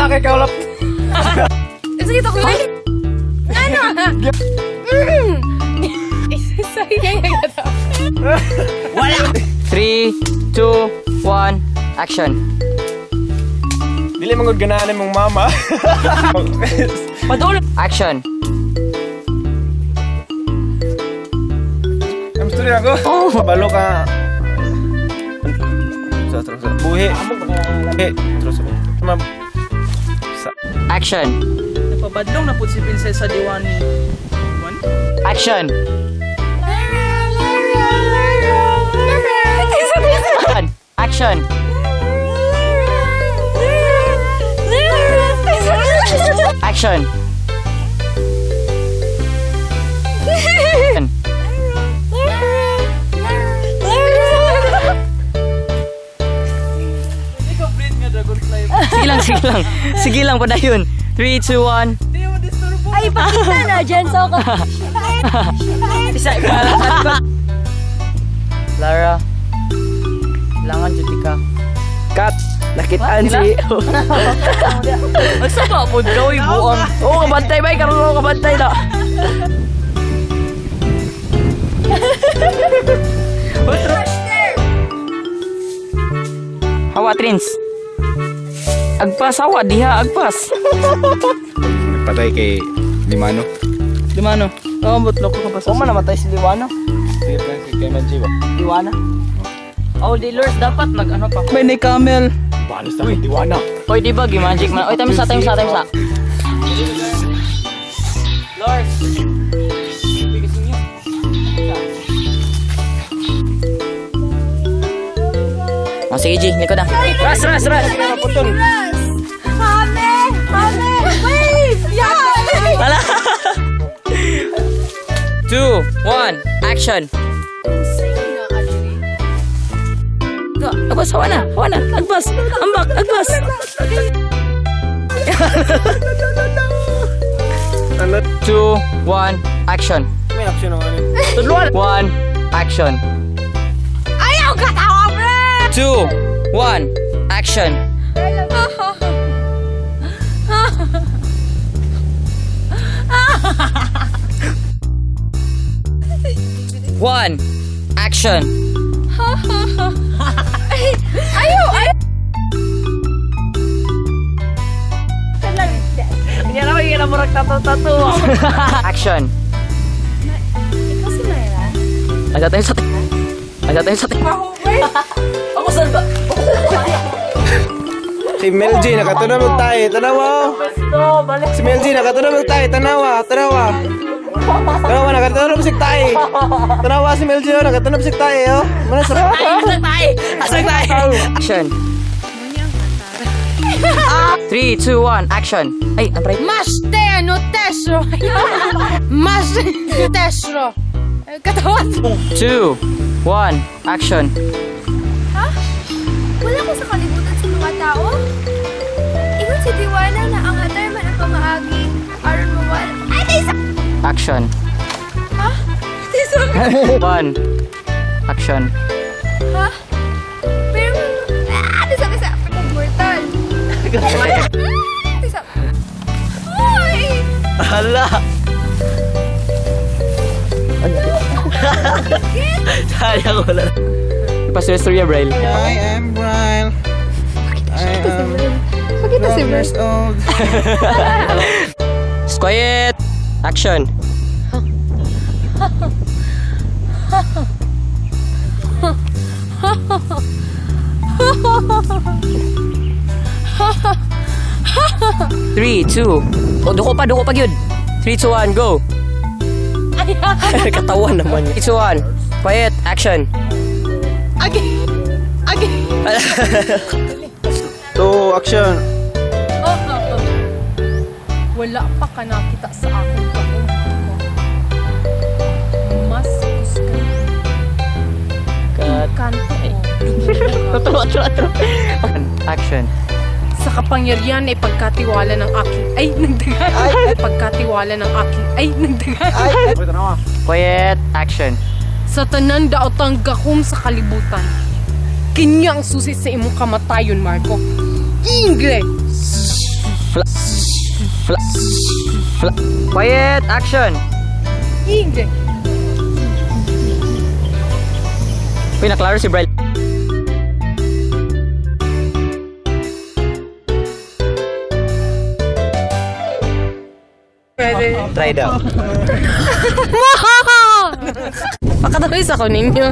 kay kaulap. Sige to ko. Ano? Sorry kaya gata. Wala. 3, 2, 1, action. Dili mangod ganahan mong mama. Padul. Action. I'm sorry ako. Pabalo ka. Terus. Buhi. Terus. Action. Nagpabadlong na po si Prinsesa Diwani. Action. Action. Action. Sige lang padayon. 3, 2, 1. Ay, pakita na dyan sa ako. Isa ipalasad. Lara, kailangan duty ka. Cut! Nakitaan si... Magsaba mo daw yung buong. Oo, kabantay ba? Karoon kabantay na. Hawa, Trins. Agpas, hawa. Diha, agpas. Patay kay Limano. Limano? Oo, butlok ko kapasas. Oo, namatay si Liwano. Sige pa kay Manji ba? Liwana. Oh, dealers, dapat mag-ano pa. May ni Camel. Balas na kay Diwana. Oy, di ba, magic man. Oy, time sa. Lord. Bigasin niyo. Oh, sige, G. Likod na. Ras. Maputol. Hame! Wait! Yeah! Wala. 2, 1, action. Agpas, hawa na. Agpas. Ambak, agpas. 2, 1, action. May action ang ano. Tudluan. 1, action. Ayaw ka tawa, bro! 2, 1, action. One, action. Ayaw! Hindi na magiging namurag tato-tato. Action. Ikaw si Myra? Ada tayo sa Ako saan ba? Si Melg nakatuna mo tayo. Tanawa. Si Melg nakatuna mo tayo. Tanawa. Nakatuna mo tayo. Tanawa si Melg nakatuna mo tayo. Mana sarap. Asag tayo. Action. 3, 2, 1, action. Ay, ang right. Masteno tesro! Tesro! Katawan! 2, 1, action. Ha? Wala ko sa kalibutan sa mga tao? Ingon si Diwana na ang atar man ang pamaagi. Aron mawala. Ay, taysa! Action. Ha? Taysa! 1, action. Ha? Pero, taysa! Mortal! Taysa! Uy! Hala. Sayang ko lang. Ipaswestorya, Braille. I am Brian. Pakita si Bert. Years old. Quiet. Action. Three, two. Oh, duko pa gyud. 3, 2, 1, go. Katawan naman. 3, 2, 1. Quiet. Action. Again! To action. Wala pa ka nakita sa akin mas gusto kanto True. Action. sa kapangyarihan ay pagkatiwala ng aking pagkatiwala ng aking Quiet. Action. sa tanan daotang gakom sa kalibutan kinya ang susi sa imong kamatayon, Marco. English. Quiet, action. Uy, naklaro si Brel. Try daw. Pakatawis ako ninyo.